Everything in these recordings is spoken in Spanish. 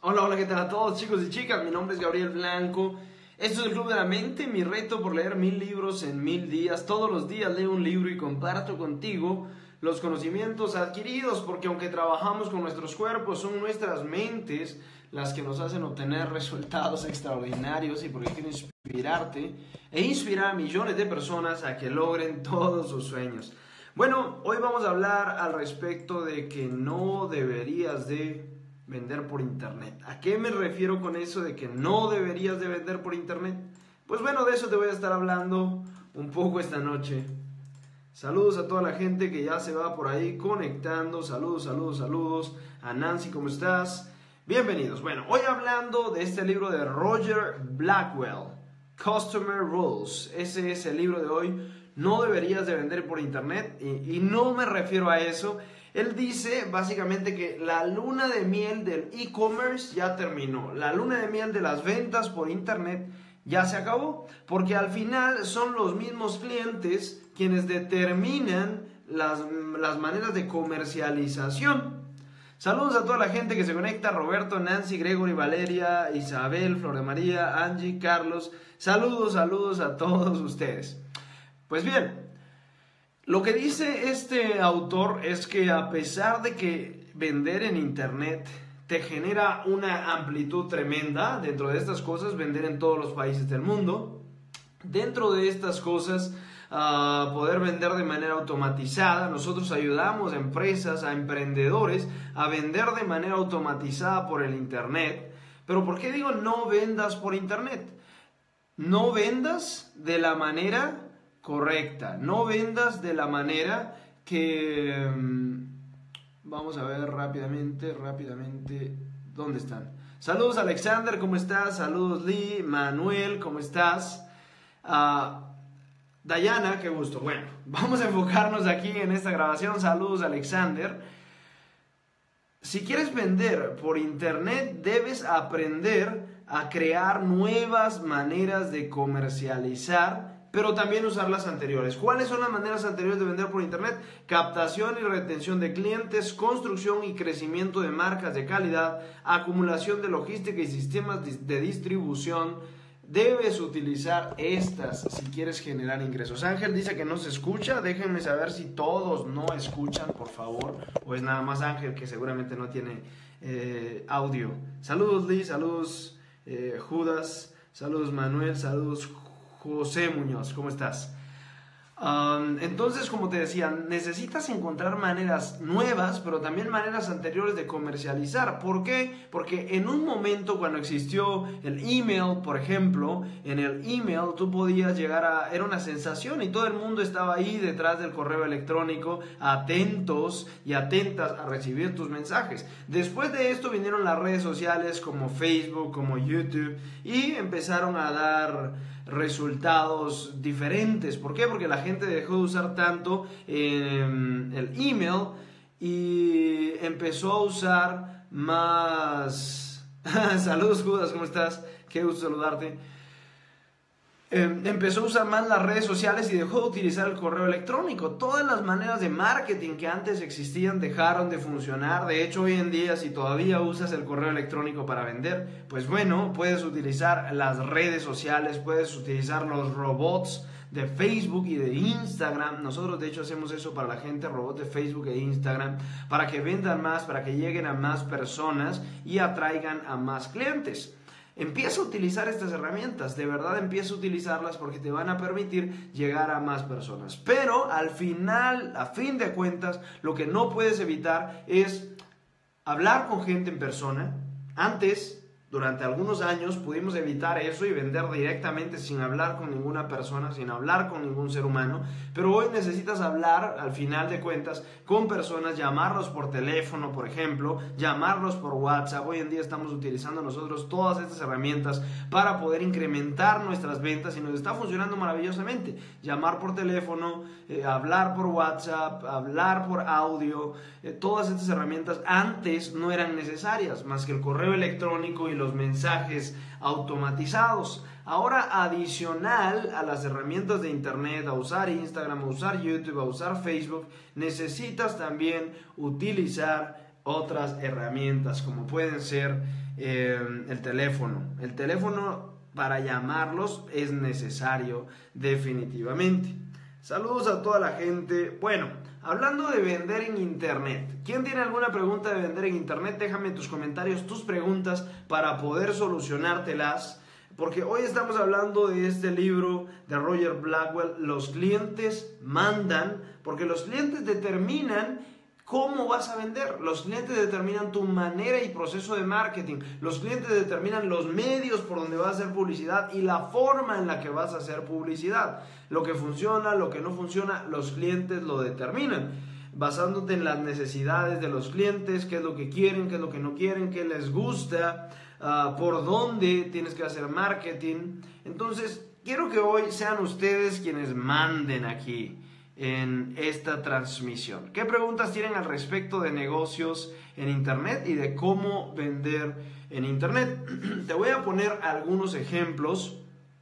Hola, hola, ¿qué tal a todos, chicos y chicas? Mi nombre es Gabriel Blanco. Esto es el Club de la Mente, mi reto por leer 1000 libros en 1000 días. Todos los días leo un libro y comparto contigo los conocimientos adquiridos, porque aunque trabajamos con nuestros cuerpos, son nuestras mentes las que nos hacen obtener resultados extraordinarios, y porque quiero inspirarte e inspirar a millones de personas a que logren todos sus sueños. Bueno, hoy vamos a hablar al respecto de que no deberías de vender por internet. ¿A qué me refiero con eso de que no deberías de vender por internet? Pues bueno, de eso te voy a estar hablando un poco esta noche. Saludos a toda la gente que ya se va por ahí conectando. Saludos a Nancy, ¿cómo estás? Bienvenidos. Bueno, hoy hablando de este libro de Roger Blackwell, Customer Rules. Ese es el libro de hoy. No deberías de vender por internet, y no me refiero a eso. Él dice básicamente que la luna de miel del e-commerce ya terminó. La luna de miel de las ventas por internet ya se acabó, porque al final son los mismos clientes quienes determinan las maneras de comercialización. Saludos a toda la gente que se conecta: Roberto, Nancy, Gregory, Valeria, Isabel, Flor de María, Angie, Carlos. Saludos a todos ustedes. Pues bien, lo que dice este autor es que a pesar de que vender en internet te genera una amplitud tremenda, dentro de estas cosas, vender en todos los países del mundo, dentro de estas cosas, poder vender de manera automatizada. Nosotros ayudamos a empresas, a emprendedores a vender de manera automatizada por el internet. Pero ¿por qué digo no vendas por internet? No vendas de la manera correcta, no vendas de la manera que... Vamos a ver rápidamente, ¿dónde están? Saludos Alexander, ¿cómo estás? Saludos Lee, Manuel, ¿cómo estás? Dayana, qué gusto. Bueno, vamos a enfocarnos aquí en esta grabación. Saludos Alexander. Si quieres vender por internet, debes aprender a crear nuevas maneras de comercializar, pero también usar las anteriores. ¿Cuáles son las maneras anteriores de vender por internet? Captación y retención de clientes, construcción y crecimiento de marcas de calidad, acumulación de logística y sistemas de distribución. Debes utilizar estas si quieres generar ingresos. Ángel dice que no se escucha. Déjenme saber si todos no escuchan, por favor, o es nada más Ángel, que seguramente no tiene audio. Saludos Lee, saludos Judas, saludos Manuel, saludos José Muñoz, ¿cómo estás? Entonces, como te decía, necesitas encontrar maneras nuevas, pero también maneras anteriores de comercializar. ¿Por qué? Porque en un momento, cuando existió el email, por ejemplo, en el email tú podías llegar a... Era una sensación y todo el mundo estaba ahí detrás del correo electrónico, atentos y atentas a recibir tus mensajes. Después de esto vinieron las redes sociales como Facebook, como YouTube, y empezaron a dar resultados diferentes. ¿Por qué? Porque la gente dejó de usar tanto el email y empezó a usar más... Saludos Judas, ¿cómo estás? Qué gusto saludarte. Empezó a usar más las redes sociales y dejó de utilizar el correo electrónico. Todas las maneras de marketing que antes existían dejaron de funcionar. De hecho, hoy en día, si todavía usas el correo electrónico para vender, pues bueno, puedes utilizar las redes sociales, puedes utilizar los robots de Facebook y de Instagram. Nosotros de hecho hacemos eso para la gente, robots de Facebook e Instagram, para que vendan más, para que lleguen a más personas y atraigan a más clientes. Empieza a utilizar estas herramientas, de verdad empieza a utilizarlas, porque te van a permitir llegar a más personas. Pero al final, a fin de cuentas, lo que no puedes evitar es hablar con gente en persona. Antes, durante algunos años, pudimos evitar eso y vender directamente sin hablar con ninguna persona, sin hablar con ningún ser humano. Pero hoy necesitas hablar, al final de cuentas, con personas, llamarlos por teléfono, por ejemplo, llamarlos por WhatsApp. Hoy en día estamos utilizando nosotros todas estas herramientas para poder incrementar nuestras ventas, y nos está funcionando maravillosamente. Llamar por teléfono, hablar por WhatsApp, hablar por audio, todas estas herramientas antes no eran necesarias, más que el correo electrónico y los mensajes automatizados. Ahora, adicional a las herramientas de internet, a usar Instagram, a usar YouTube, a usar Facebook, necesitas también utilizar otras herramientas como pueden ser el teléfono. El teléfono para llamarlos es necesario definitivamente. Saludos a toda la gente. Bueno, hablando de vender en internet, ¿quién tiene alguna pregunta de vender en internet? Déjame en tus comentarios tus preguntas para poder solucionártelas. Porque hoy estamos hablando de este libro de Roger Blackwell, Los clientes mandan, porque los clientes determinan cómo vas a vender. Los clientes determinan tu manera y proceso de marketing. Los clientes determinan los medios por donde vas a hacer publicidad y la forma en la que vas a hacer publicidad. Lo que funciona, lo que no funciona, los clientes lo determinan. Basándote en las necesidades de los clientes, qué es lo que quieren, qué es lo que no quieren, qué les gusta, por dónde tienes que hacer marketing. Entonces, quiero que hoy sean ustedes quienes manden aquí en esta transmisión. ¿Qué preguntas tienen al respecto de negocios en internet y de cómo vender en internet? Te voy a poner algunos ejemplos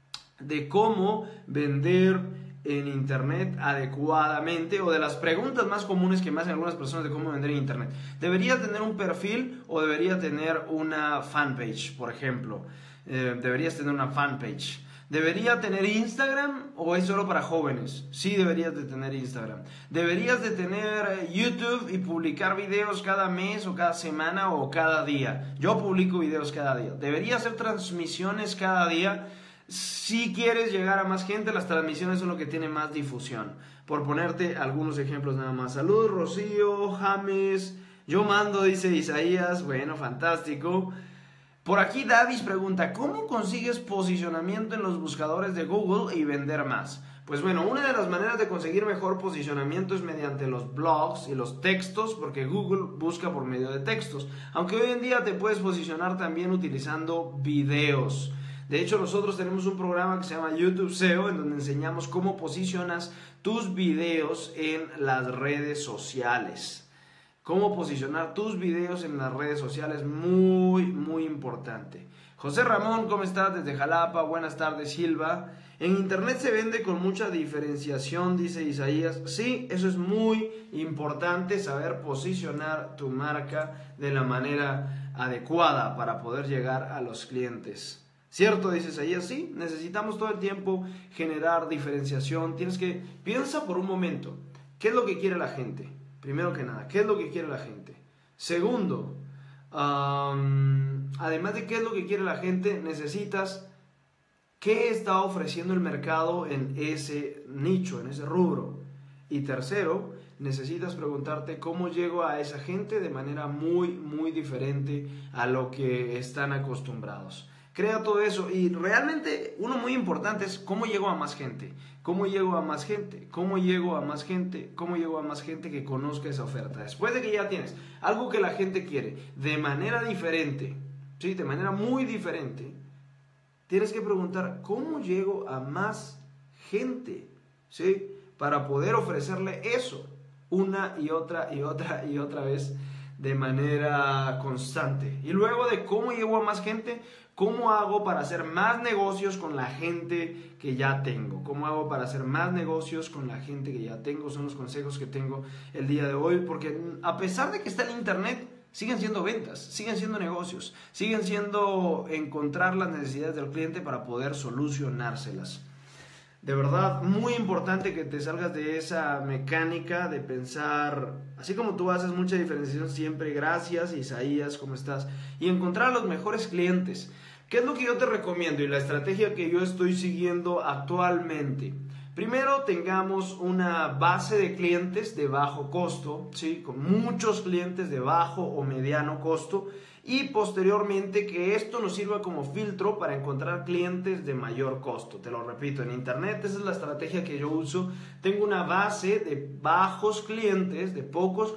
de cómo vender en internet adecuadamente, o de las preguntas más comunes que me hacen algunas personas de cómo vender en internet. ¿Debería tener un perfil o debería tener una fanpage, por ejemplo? Deberías tener una fanpage. ¿Debería tener Instagram o es solo para jóvenes? Sí, deberías de tener Instagram. ¿Deberías de tener YouTube y publicar videos cada mes o cada semana o cada día? Yo publico videos cada día. ¿Debería hacer transmisiones cada día? Si quieres llegar a más gente, las transmisiones son lo que tiene más difusión. Por ponerte algunos ejemplos nada más. Saludos, Rocío, James. Yo mando, dice Isaías. Bueno, fantástico. Por aquí Davis pregunta, ¿cómo consigues posicionamiento en los buscadores de Google y vender más? Pues bueno, una de las maneras de conseguir mejor posicionamiento es mediante los blogs y los textos, porque Google busca por medio de textos. Aunque hoy en día te puedes posicionar también utilizando videos. De hecho, nosotros tenemos un programa que se llama YouTube SEO, en donde enseñamos cómo posicionas tus videos en las redes sociales. Cómo posicionar tus videos en las redes sociales, muy, muy importante. José Ramón, ¿cómo estás? Desde Jalapa, buenas tardes, Silva. En internet se vende con mucha diferenciación, dice Isaías. Sí, eso es muy importante, saber posicionar tu marca de la manera adecuada para poder llegar a los clientes. ¿Cierto? Dice Isaías. Sí, necesitamos todo el tiempo generar diferenciación. Piensa por un momento, ¿qué es lo que quiere la gente? Primero que nada, ¿qué es lo que quiere la gente? Segundo, además de qué es lo que quiere la gente, necesitas qué está ofreciendo el mercado en ese nicho, en ese rubro. Y tercero, necesitas preguntarte cómo llego a esa gente de manera muy, muy diferente a lo que están acostumbrados. Crea todo eso y realmente uno muy importante es cómo llego a más gente, cómo llego a más gente, cómo llego a más gente, cómo llego a más gente que conozca esa oferta. Después de que ya tienes algo que la gente quiere de manera diferente, ¿sí? De manera muy diferente, tienes que preguntar cómo llego a más gente, ¿sí? Para poder ofrecerle eso una y otra y otra y otra vez de manera constante. Y luego de cómo llego a más gente, ¿cómo hago para hacer más negocios con la gente que ya tengo? ¿Cómo hago para hacer más negocios con la gente que ya tengo? Son los consejos que tengo el día de hoy, porque a pesar de que está en internet, siguen siendo ventas, siguen siendo negocios, siguen siendo encontrar las necesidades del cliente para poder solucionárselas. De verdad, muy importante que te salgas de esa mecánica de pensar, así como tú haces mucha diferenciación siempre, gracias Isaías, ¿cómo estás? Y encontrar a los mejores clientes. ¿Qué es lo que yo te recomiendo y la estrategia que yo estoy siguiendo actualmente? Primero, tengamos una base de clientes de bajo costo, ¿sí? Con muchos clientes de bajo o mediano costo. Y posteriormente que esto nos sirva como filtro para encontrar clientes de mayor costo. Te lo repito, en internet esa es la estrategia que yo uso. Tengo una base de bajos clientes, de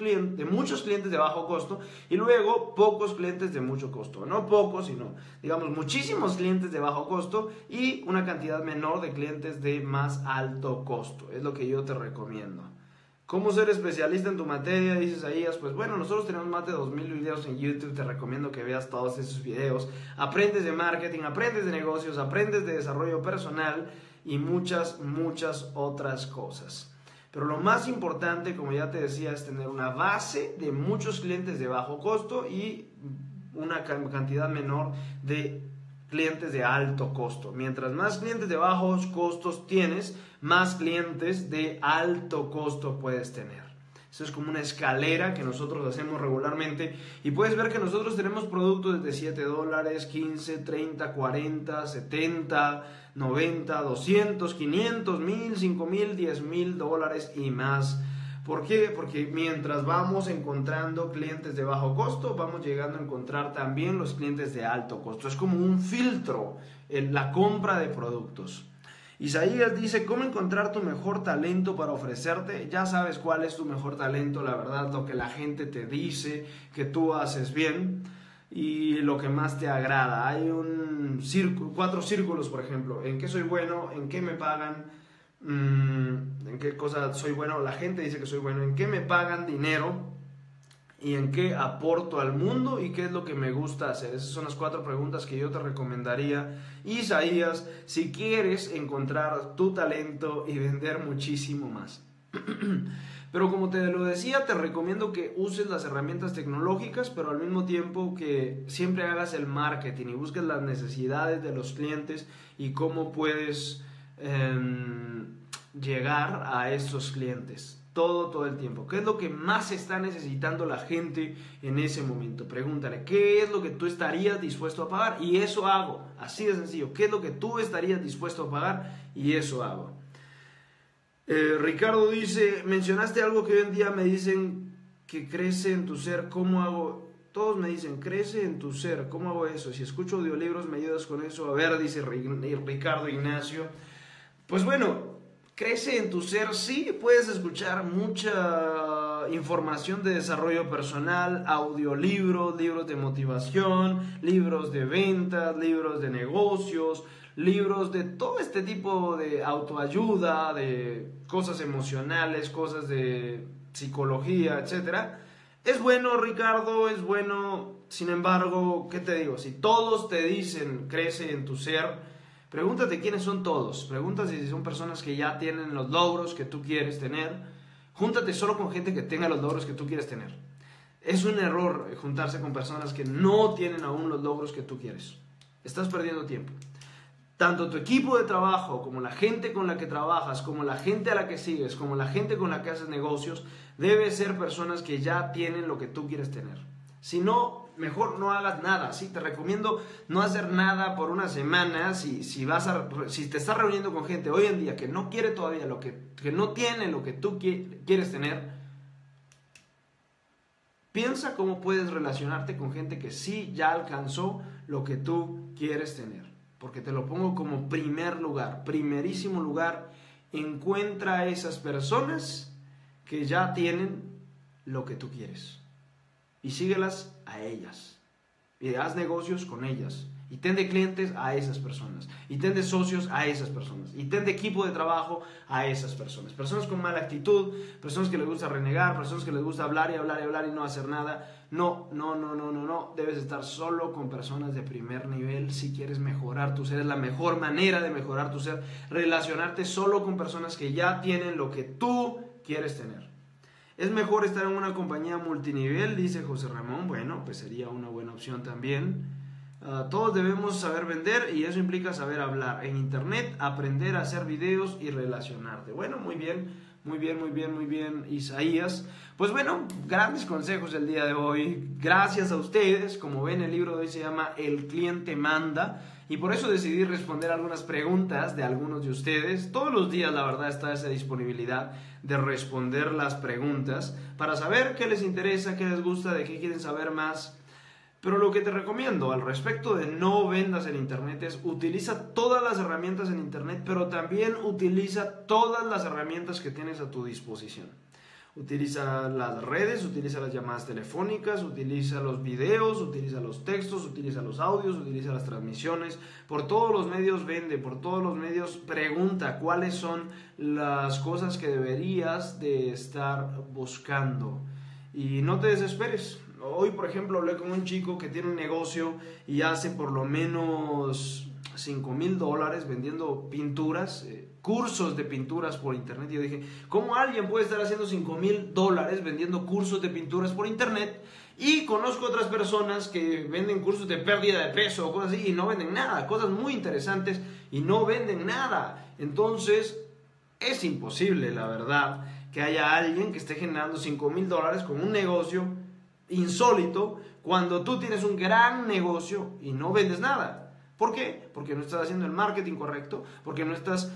muchos clientes de bajo costo y luego pocos clientes de mucho costo. No pocos, sino digamos muchísimos clientes de bajo costo y una cantidad menor de clientes de más alto costo. Es lo que yo te recomiendo. ¿Cómo ser especialista en tu materia? Dices Isaías. Pues bueno, nosotros tenemos más de 2000 videos en YouTube. Te recomiendo que veas todos esos videos. Aprendes de marketing, aprendes de negocios, aprendes de desarrollo personal y muchas, muchas otras cosas. Pero lo más importante, como ya te decía, es tener una base de muchos clientes de bajo costo y una cantidad menor de clientes de alto costo. Mientras más clientes de bajos costos tienes, más clientes de alto costo puedes tener. Eso es como una escalera que nosotros hacemos regularmente y puedes ver que nosotros tenemos productos desde $7, 15, 30, 40, 70, 90, 200, 500, 1000, 5000, 10,000 dólares y más. ¿Por qué? Porque mientras vamos encontrando clientes de bajo costo, vamos llegando a encontrar también los clientes de alto costo. Es como un filtro en la compra de productos. Isaías dice, ¿cómo encontrar tu mejor talento para ofrecerte? Ya sabes cuál es tu mejor talento, la verdad, lo que la gente te dice que tú haces bien y lo que más te agrada. Hay 4 círculos, por ejemplo, en qué soy bueno, en qué me pagan, en qué cosa soy bueno, la gente dice que soy bueno, en qué me pagan dinero y en qué aporto al mundo y qué es lo que me gusta hacer. Esas son las 4 preguntas que yo te recomendaría, Isaías, si quieres encontrar tu talento y vender muchísimo más. Pero como te lo decía, te recomiendo que uses las herramientas tecnológicas, pero al mismo tiempo que siempre hagas el marketing y busques las necesidades de los clientes y cómo puedes llegar a esos clientes. Todo el tiempo. ¿Qué es lo que más está necesitando la gente en ese momento? Pregúntale, ¿qué es lo que tú estarías dispuesto a pagar? Y eso hago. Así de sencillo. ¿Qué es lo que tú estarías dispuesto a pagar? Y eso hago. Ricardo dice, mencionaste algo que hoy en día me dicen que crece en tu ser. ¿Cómo hago? Todos me dicen, crece en tu ser. ¿Cómo hago eso? Si escucho audiolibros, ¿me ayudas con eso? A ver, dice Ricardo Ignacio. Pues bueno, crece en tu ser, sí, puedes escuchar mucha información de desarrollo personal, audiolibros, libros de motivación, libros de ventas, libros de negocios, libros de todo este tipo de autoayuda, de cosas emocionales, cosas de psicología, etc. Es bueno, Ricardo, es bueno. Sin embargo, ¿qué te digo? Si todos te dicen crece en tu ser, pregúntate quiénes son todos. Pregúntate si son personas que ya tienen los logros que tú quieres tener. Júntate solo con gente que tenga los logros que tú quieres tener. Es un error juntarse con personas que no tienen aún los logros que tú quieres. Estás perdiendo tiempo. Tanto tu equipo de trabajo, como la gente con la que trabajas, como la gente a la que sigues, como la gente con la que haces negocios, debe ser personas que ya tienen lo que tú quieres tener. Si no, mejor no hagas nada. ¿Sí? Te recomiendo no hacer nada por una semana. Si te estás reuniendo con gente hoy en día que no quiere todavía que no tiene lo que tú quieres tener, piensa cómo puedes relacionarte con gente que sí ya alcanzó lo que tú quieres tener. Porque te lo pongo como primer lugar, primerísimo lugar. Encuentra a esas personas que ya tienen lo que tú quieres y síguelas a ellas y haz negocios con ellas y ten de clientes a esas personas y ten de socios a esas personas y ten de equipo de trabajo a esas personas. Personas con mala actitud, personas que les gusta renegar, personas que les gusta hablar y hablar y hablar y no hacer nada. No. Debes estar solo con personas de primer nivel si quieres mejorar tu ser. Es la mejor manera de mejorar tu ser, relacionarte solo con personas que ya tienen lo que tú quieres tener. Es mejor estar en una compañía multinivel, dice José Ramón. Bueno, pues sería una buena opción también. Todos debemos saber vender y eso implica saber hablar. En internet, aprender a hacer videos y relacionarte. Bueno, muy bien, Isaías. Pues bueno, grandes consejos el día de hoy. Gracias a ustedes. Como ven, el libro de hoy se llama El cliente manda. Y por eso decidí responder algunas preguntas de algunos de ustedes. Todos los días, la verdad, está esa disponibilidad de responder las preguntas para saber qué les interesa, qué les gusta, de qué quieren saber más. Pero lo que te recomiendo al respecto de no vendas en internet es utiliza todas las herramientas en internet, pero también utiliza todas las herramientas que tienes a tu disposición. Utiliza las redes, utiliza las llamadas telefónicas, utiliza los videos, utiliza los textos, utiliza los audios, utiliza las transmisiones. Por todos los medios vende, por todos los medios pregunta cuáles son las cosas que deberías de estar buscando. Y no te desesperes, Hoy, por ejemplo, hablé con un chico que tiene un negocio y hace por lo menos $5,000 vendiendo pinturas, cursos de pinturas por internet. Y yo dije, ¿cómo alguien puede estar haciendo $5,000 vendiendo cursos de pinturas por internet? Y conozco otras personas que venden cursos de pérdida de peso o cosas así y no venden nada, cosas muy interesantes y no venden nada. Entonces, es imposible, la verdad, que haya alguien que esté generando $5,000 con un negocio insólito cuando tú tienes un gran negocio y no vendes nada. ¿Por qué? Porque no estás haciendo el marketing correcto, porque no estás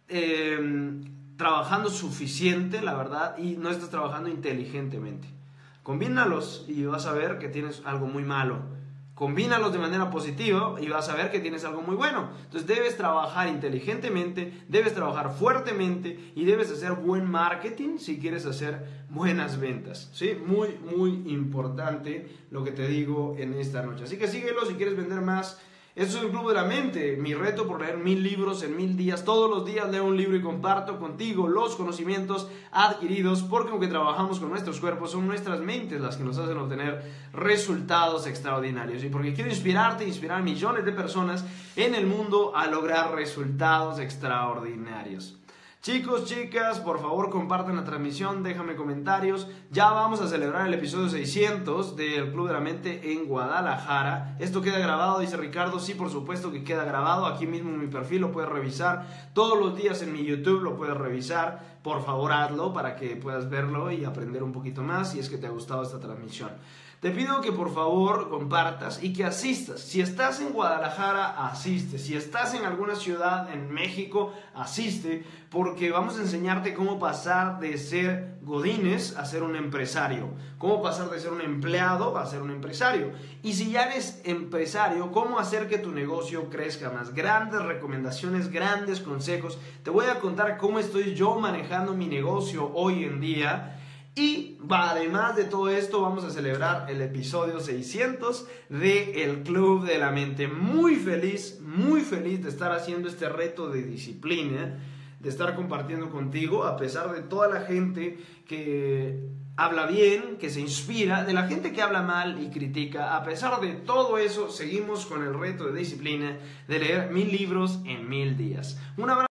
trabajando suficiente, la verdad, y no estás trabajando inteligentemente. Combínalos y vas a ver que tienes algo muy malo. Combínalos de manera positiva y vas a ver que tienes algo muy bueno. Entonces debes trabajar inteligentemente, debes trabajar fuertemente y debes hacer buen marketing si quieres hacer buenas ventas. ¿Sí? Muy, muy importante lo que te digo en esta noche. Así que síguelo si quieres vender más. Esto es el Club de la Mente, mi reto por leer 1000 libros en 1000 días. Todos los días leo un libro y comparto contigo los conocimientos adquiridos, porque aunque trabajamos con nuestros cuerpos, son nuestras mentes las que nos hacen obtener resultados extraordinarios. Y porque quiero inspirarte e inspirar a millones de personas en el mundo a lograr resultados extraordinarios. Chicos, chicas, por favor compartan la transmisión, déjame comentarios. Ya vamos a celebrar el episodio 600 del Club de la Mente en Guadalajara. Esto queda grabado, dice Ricardo. Sí, por supuesto que queda grabado. Aquí mismo en mi perfil lo puedes revisar. Todos los días en mi YouTube lo puedes revisar. Por favor, hazlo para que puedas verlo y aprender un poquito más si es que te ha gustado esta transmisión. Te pido que por favor compartas y que asistas. Si estás en Guadalajara, asiste. Si estás en alguna ciudad en México, asiste, porque vamos a enseñarte cómo pasar de ser godines a ser un empresario. Cómo pasar de ser un empleado a ser un empresario. Y si ya eres empresario, cómo hacer que tu negocio crezca más. Grandes recomendaciones, grandes consejos. Te voy a contar cómo estoy yo manejando mi negocio hoy en día. Y además de todo esto, vamos a celebrar el episodio 600 de El Club de la Mente. Muy feliz de estar haciendo este reto de disciplina, de estar compartiendo contigo, a pesar de toda la gente que habla bien, que se inspira, de la gente que habla mal y critica. A pesar de todo eso, seguimos con el reto de disciplina de leer 1000 libros en 1000 días. Un abrazo.